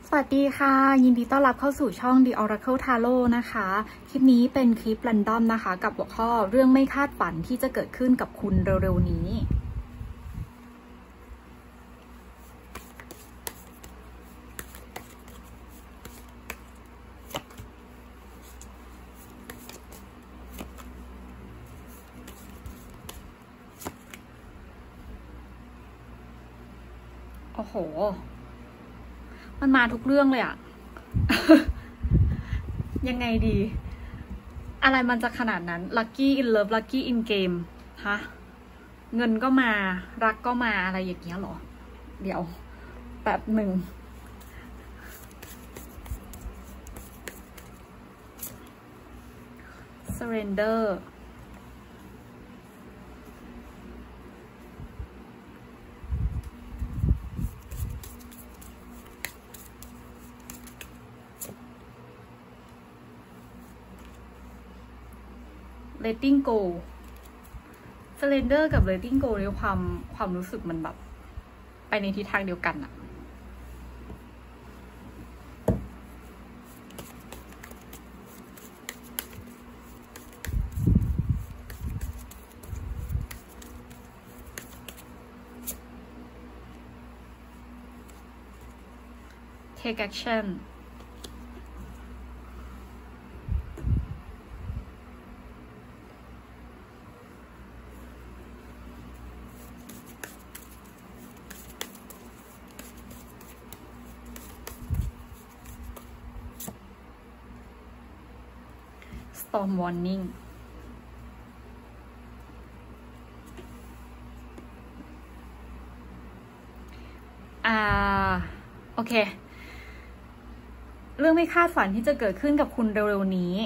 สวัสดีค่ะยินดีต้อนรับเข้าสู่ช่อง The Oracle Tarot นะคะคลิปนี้เป็นคลิป Random นะคะกับหัวข้อเรื่องไม่คาดฝันที่จะเกิดขึ้นกับคุณเร็วๆนี้โอ้โหมันมาทุกเรื่องเลยอะ ยังไงดีอะไรมันจะขนาดนั้น Lucky in Love Lucky in Game ฮะเงินก็มารักก็มาอะไรอย่างเงี้ยหรอเดี๋ยวแป๊บหนึ่ง Surrender letting go surrender กับ letting go ในความรู้สึกมันแบบไปในทิศทางเดียวกันอะ take action storm warning โอเคเรื่องไม่คาดฝันที่จะเกิดขึ้นกับคุณเร็วๆนี้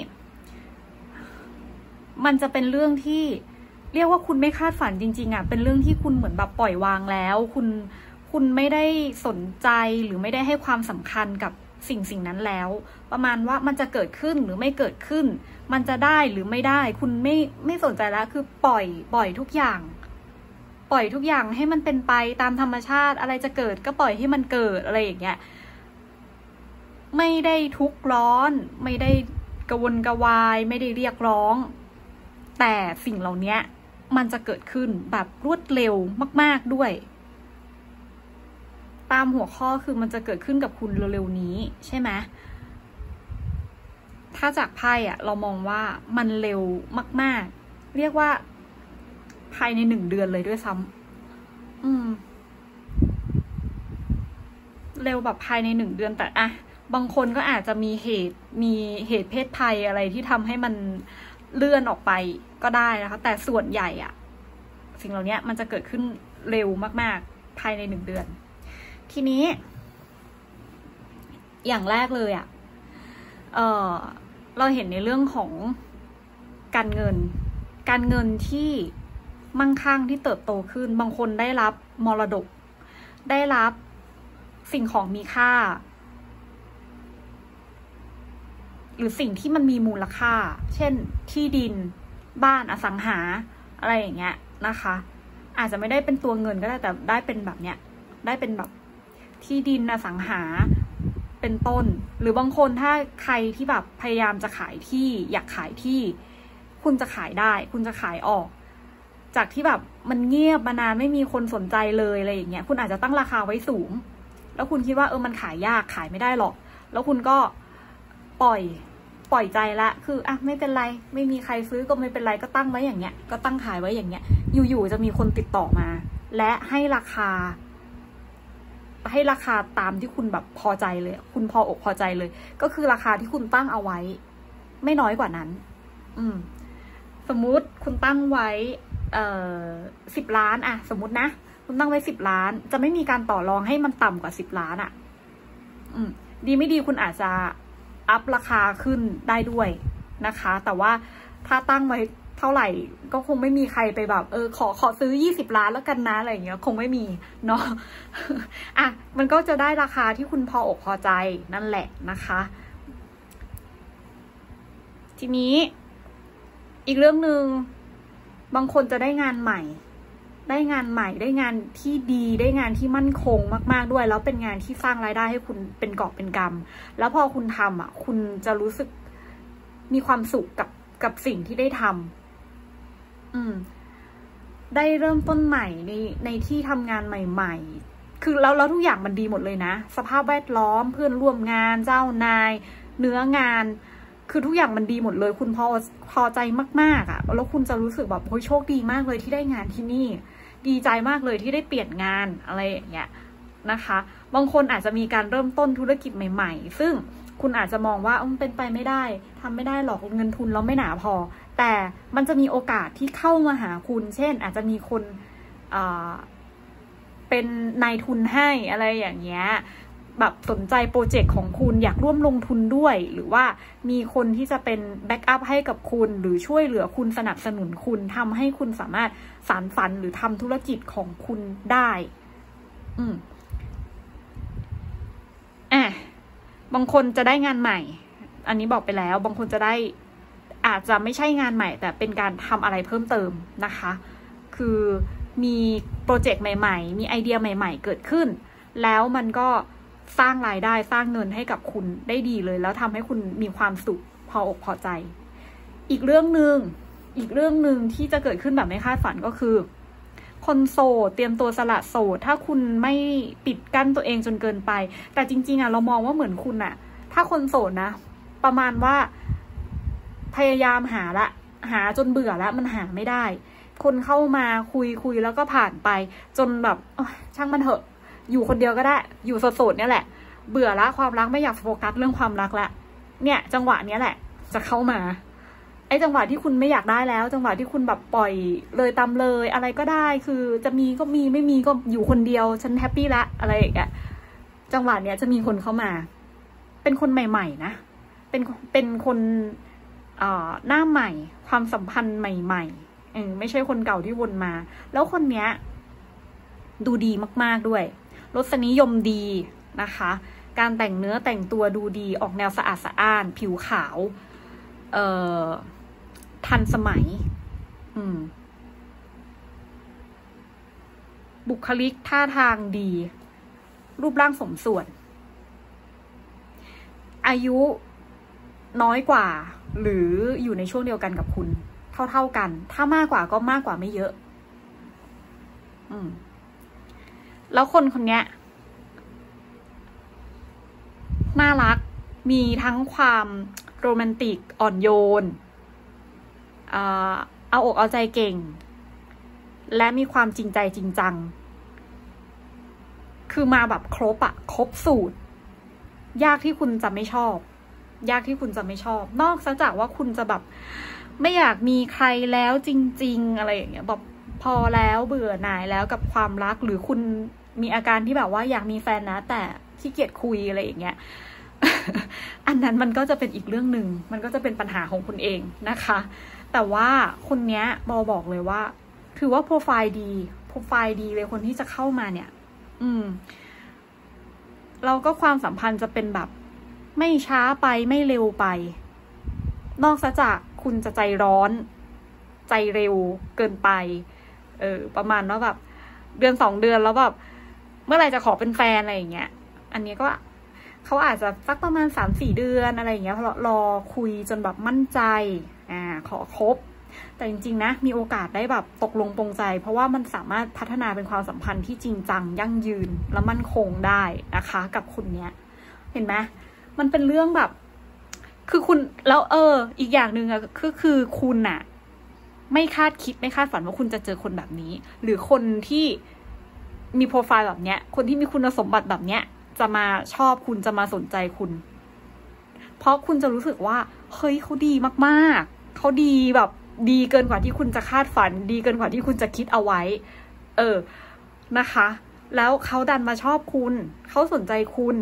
มันจะเป็นเรื่องที่เรียกว่าคุณไม่คาดฝันจริงๆเป็นเรื่องที่คุณเหมือนแบบปล่อยวางแล้วคุณไม่ได้สนใจหรือไม่ได้ให้ความสำคัญกับสิ่งนั้นแล้วประมาณว่ามันจะเกิดขึ้นหรือไม่เกิดขึ้นมันจะได้หรือไม่ได้คุณไม่สนใจแล้วคือปล่อยทุกอย่างปล่อยทุกอย่างให้มันเป็นไปตามธรรมชาติอะไรจะเกิดก็ปล่อยให้มันเกิดอะไรอย่างเงี้ยไม่ได้ทุกข์ร้อนไม่ได้กระวนกระวายไม่ได้เรียกร้องแต่สิ่งเหล่านี้มันจะเกิดขึ้นแบบรวดเร็วมากๆด้วยตามหัวข้อคือมันจะเกิดขึ้นกับคุณเร็วๆนี้ใช่ไหมถ้าจากไพ่เรามองว่ามันเร็วมากๆเรียกว่าภายใน1 เดือนเลยด้วยซ้ำเร็วแบบภายใน1 เดือนแต่บางคนก็อาจจะมีเหตุเพศภัยอะไรที่ทำให้มันเลื่อนออกไปก็ได้นะคะแต่ส่วนใหญ่สิ่งเหล่านี้มันจะเกิดขึ้นเร็วมากๆภายใน1 เดือนทีนี้อย่างแรกเลยเราเห็นในเรื่องของการเงินที่มั่งคั่งที่เติบโตขึ้นบางคนได้รับมรดกได้รับสิ่งของมีค่าหรือสิ่งที่มันมีมูลค่าเช่นที่ดินบ้านอสังหาอะไรอย่างเงี้ยนะคะอาจจะไม่ได้เป็นตัวเงินก็ได้แต่ได้เป็นแบบเนี้ยได้เป็นแบบที่ดินอสังหาเป็นต้นหรือบางคนถ้าใครที่แบบพยายามจะขายที่อยากขายที่คุณจะขายได้คุณจะขายออกจากที่แบบมันเงียบมานานไม่มีคนสนใจเลยอะไรอย่างเงี้ยคุณอาจจะตั้งราคาไว้สูงแล้วคุณคิดว่ามันขายยากขายไม่ได้หรอกแล้วคุณก็ปล่อยใจละคือไม่เป็นไรไม่มีใครซื้อก็ไม่เป็นไรก็ตั้งไว้อย่างเงี้ยก็ตั้งขายไว้อย่างเงี้ยอยู่ๆจะมีคนติดต่อมาและให้ราคาตามที่คุณแบบพอใจเลยคุณพออกพอใจเลยก็คือราคาที่คุณตั้งเอาไว้ไม่น้อยกว่านั้นสมมุติคุณตั้งไว้10 ล้านสมมุตินะคุณตั้งไว้10 ล้านจะไม่มีการต่อรองให้มันต่ำกว่า10 ล้านดีไม่ดีคุณอาจจะอัพราคาขึ้นได้ด้วยนะคะแต่ว่าถ้าตั้งไว้เท่าไหร่ก็คงไม่มีใครไปแบบขอซื้อ20 ล้านแล้วกันนะอะไรอย่างเงี้ยคงไม่มีเนาะมันก็จะได้ราคาที่คุณพออกพอใจนั่นแหละนะคะทีนี้อีกเรื่องหนึ่งบางคนจะได้งานใหม่ได้งานใหม่ได้งานที่ดีได้งานที่มั่นคงมากๆด้วยแล้วเป็นงานที่สร้างรายได้ให้คุณเป็นกอบเป็นกำแล้วพอคุณทำอ่ะคุณจะรู้สึกมีความสุขกับสิ่งที่ได้ทำได้เริ่มต้นใหม่ในที่ทำงานใหม่ๆคือแล้วทุกอย่างมันดีหมดเลยนะสภาพแวดล้อมเพื่อนร่วมงานเจ้านายเนื้องานคือทุกอย่างมันดีหมดเลยคุณพอใจมากๆอ่ะแล้วคุณจะรู้สึกแบบโอ้ยโชคดีมากเลยที่ได้งานที่นี่ดีใจมากเลยที่ได้เปลี่ยนงานอะไรอย่างเงี้ยนะคะบางคนอาจจะมีการเริ่มต้นธุรกิจใหม่ๆซึ่งคุณอาจจะมองว่ามันเป็นไปไม่ได้ทำไม่ได้หรอกเงินทุนเราไม่หนาพอแต่มันจะมีโอกาสที่เข้ามาหาคุณเช่นอาจจะมีคนเป็นนายทุนให้อะไรอย่างเงี้ยแบบสนใจโปรเจกต์ของคุณอยากร่วมลงทุนด้วยหรือว่ามีคนที่จะเป็นแบ็กอัพให้กับคุณหรือช่วยเหลือคุณสนับสนุนคุณทำให้คุณสามารถสานฝันหรือทำธุรกิจของคุณได้บางคนจะได้งานใหม่อันนี้บอกไปแล้วบางคนจะได้อาจจะไม่ใช่งานใหม่แต่เป็นการทำอะไรเพิ่มเติมนะคะคือมีโปรเจกต์ใหม่ๆมีไอเดียใหม่ๆเกิดขึ้นแล้วมันก็สร้างรายได้สร้างเงินให้กับคุณได้ดีเลยแล้วทำให้คุณมีความสุขพออกพอใจอีกเรื่องหนึ่งที่จะเกิดขึ้นแบบไม่คาดฝันก็คือคนโสดเตรียมตัวสละโสดถ้าคุณไม่ปิดกั้นตัวเองจนเกินไปแต่จริงๆเรามองว่าเหมือนคุณถ้าคนโสดนะประมาณว่าพยายามหาจนเบื่อแล้วมันหาไม่ได้คนเข้ามาคุยแล้วก็ผ่านไปจนแบบช่างมันเถอะอยู่คนเดียวก็ได้อยู่โสดๆเนี่ยแหละเบื่อละความรักไม่อยากโฟกัสเรื่องความรักละเนี่ยจังหวะเนี้ยแหละจะเข้ามาไอ้จังหวะที่คุณไม่อยากได้แล้วจังหวะที่คุณแบบปล่อยเลยตามเลยอะไรก็ได้คือจะมีก็มีไม่มีก็อยู่คนเดียวฉันแฮปปี้ละอะไรอย่างเงี้ยจังหวะเนี้ยจะมีคนเข้ามาเป็นคนใหม่ๆนะเป็นคนหน้าใหม่ความสัมพันธ์ใหม่ๆไม่ใช่คนเก่าที่วนมาแล้วคนเนี้ยดูดีมากๆด้วยรสนิยมดีนะคะการแต่งเนื้อแต่งตัวดูดีออกแนวสะอาดสะอ้านผิวขาวทันสมัยบุคลิกท่าทางดีรูปร่างสมส่วนอายุน้อยกว่าหรืออยู่ในช่วงเดียวกันกับคุณเท่ากันถ้ามากกว่าก็มากกว่าไม่เยอะแล้วคนนี้น่ารักมีทั้งความโรแมนติกอ่อนโยนเอาอกเอาใจเก่งและมีความจริงใจจริงจังคือมาแบบครบสูตรยากที่คุณจะไม่ชอบนอกจากว่าคุณจะแบบไม่อยากมีใครแล้วจริงๆอะไรอย่างเงี้ยแบบพอแล้วเบื่อหน่ายแล้วกับความรักหรือคุณมีอาการที่แบบว่าอยากมีแฟนนะแต่ขี้เกียจคุยอะไรอย่างเงี้ย อันนั้นมันก็จะเป็นอีกเรื่องหนึ่งมันก็จะเป็นปัญหาของคุณเองนะคะแต่ว่าคนเนี้ยบอกเลยว่าถือว่าโปรไฟล์ดีเลยคนที่จะเข้ามาเนี่ยเราก็ความสัมพันธ์จะเป็นแบบไม่ช้าไปไม่เร็วไปนอกจากคุณจะใจร้อนใจเร็วเกินไปประมาณว่าแบบเดือน2 เดือนแล้วแบบเมื่อไหร่จะขอเป็นแฟนอะไรอย่างเงี้ยอันนี้ก็เขาอาจจะสักประมาณ3-4 เดือนอะไรอย่างเงี้ยรอคุยจนแบบมั่นใจขอคบแต่จริงๆนะมีโอกาสได้แบบตกลงปรงใจเพราะว่ามันสามารถพัฒนาเป็นความสัมพันธ์ที่จริงจังยั่งยืนและมั่นคงได้นะคะกับคุณเนี้ยเห็นไหมมันเป็นเรื่องแบบคือคุณแล้วอีกอย่างหนึ่งคือคุณไม่คาดคิดไม่คาดฝันว่าคุณจะเจอคนแบบนี้หรือคนที่มีโปรไฟล์แบบเนี้ยคนที่มีคุณสมบัติแบบเนี้ยจะมาชอบคุณจะมาสนใจคุณเพราะคุณจะรู้สึกว่าเฮ้ยเขาดีมากๆเขาดีแบบดีเกินกว่าที่คุณจะคาดฝันดีเกินกว่าที่คุณจะคิดเอาไว้นะคะแล้วเขาดันมาชอบคุณเขาสนใจคุณ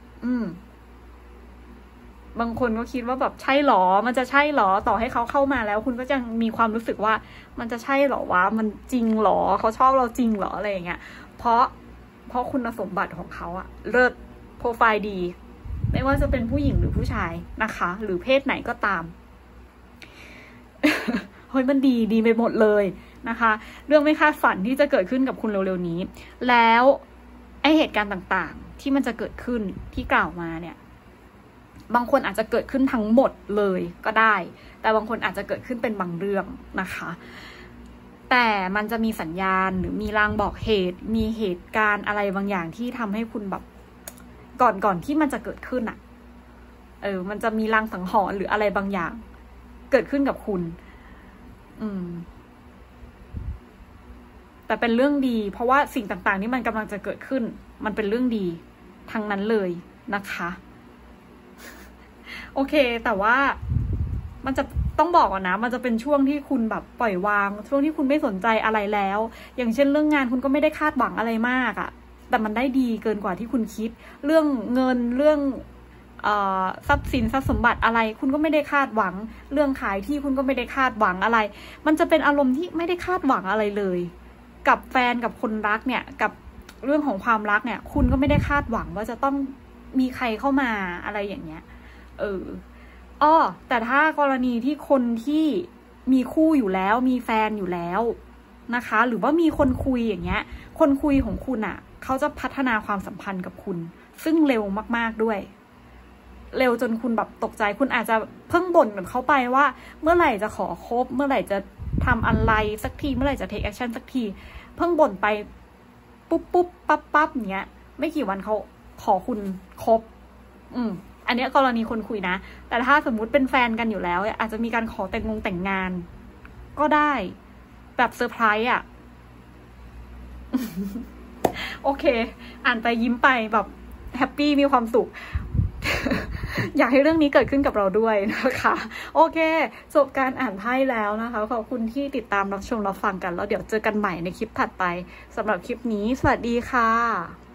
บางคนก็คิดว่าแบบใช่หรอมันจะใช่หรอต่อให้เขาเข้ามาแล้วคุณก็ยังมีความรู้สึกว่ามันจะใช่หรอวะมันจริงหรอเขาชอบเราจริงหรออะไรอย่างเงี้ยเพราะคุณสมบัติของเขาเลิศโปรไฟล์ดีไม่ว่าจะเป็นผู้หญิงหรือผู้ชายนะคะหรือเพศไหนก็ตาม เฮ้ยมันดีไปหมดเลยนะคะ เรื่องไม่คาดฝันที่จะเกิดขึ้นกับคุณเร็วๆนี้แล้วไอเหตุการณ์ต่างๆที่มันจะเกิดขึ้นที่กล่าวมาเนี่ยบางคนอาจจะเกิดขึ้นทั้งหมดเลยก็ได้แต่บางคนอาจจะเกิดขึ้นเป็นบางเรื่องนะคะแต่มันจะมีสัญญาณหรือมีลางบอกเหตุมีเหตุการณ์อะไรบางอย่างที่ทำให้คุณแบบก่อนที่มันจะเกิดขึ้นอะมันจะมีลางสังหรณ์หรืออะไรบางอย่างเกิดขึ้นกับคุณแต่เป็นเรื่องดีเพราะว่าสิ่งต่างๆที่มันกำลังจะเกิดขึ้นมันเป็นเรื่องดีทั้งนั้นเลยนะคะโอเคแต่ว่ามันจะต้องบอกก่อนนะมันจะเป็นช่วงที่คุณแบบปล่อยวางช่วงที่คุณไม่สนใจอะไรแล้วอย่างเช่นเรื่องงานคุณก็ไม่ได้คาดหวังอะไรมากอะแต่มันได้ดีเกินกว่าที่คุณคิดเรื่องเงินเรื่องทรัพย์สินทรัพย์สมบัติอะไรคุณก็ไม่ได้คาดหวังเรื่องขายที่คุณก็ไม่ได้คาดหวังอะไรมันจะเป็นอารมณ์ที่ไม่ได้คาดหวังอะไรเลยกับแฟนกับคนรักเนี่ยกับเรื่องของความรักเนี่ยคุณก็ไม่ได้คาดหวังว่าจะต้องมีใครเข้ามาอะไรอย่างเงี้ยแต่ถ้ากรณีที่คนที่มีคู่อยู่แล้วมีแฟนอยู่แล้วนะคะหรือว่ามีคนคุยอย่างเงี้ยคนคุยของคุณอ่ะเขาจะพัฒนาความสัมพันธ์กับคุณซึ่งเร็วมากๆด้วยเร็วจนคุณแบบตกใจคุณอาจจะเพิ่งบ่นกับเขาไปว่าเมื่อไหร่จะขอคบเมื่อไหร่จะทำอะไรสักทีเมื่อไหร่จะ take action สักทีเพิ่งบ่นไปปุ๊บปั๊บอย่างเงี้ยไม่กี่วันเขาขอคุณคบอันนี้กรณีคนคุยนะแต่ถ้าสมมุติเป็นแฟนกันอยู่แล้วอาจจะมีการขอแต่งงานก็ได้แบบเซอร์ไพรส์อ่ะ โอเคอ่านไปยิ้มไปแบบแฮปปี้มีความสุข อยากให้เรื่องนี้เกิดขึ้นกับเราด้วยนะคะโอเคจบการอ่านไพ่แล้วนะคะขอบคุณที่ติดตามรับชมรับฟังกันแล้วเดี๋ยวเจอกันใหม่ในคลิปถัดไปสำหรับคลิปนี้สวัสดีค่ะ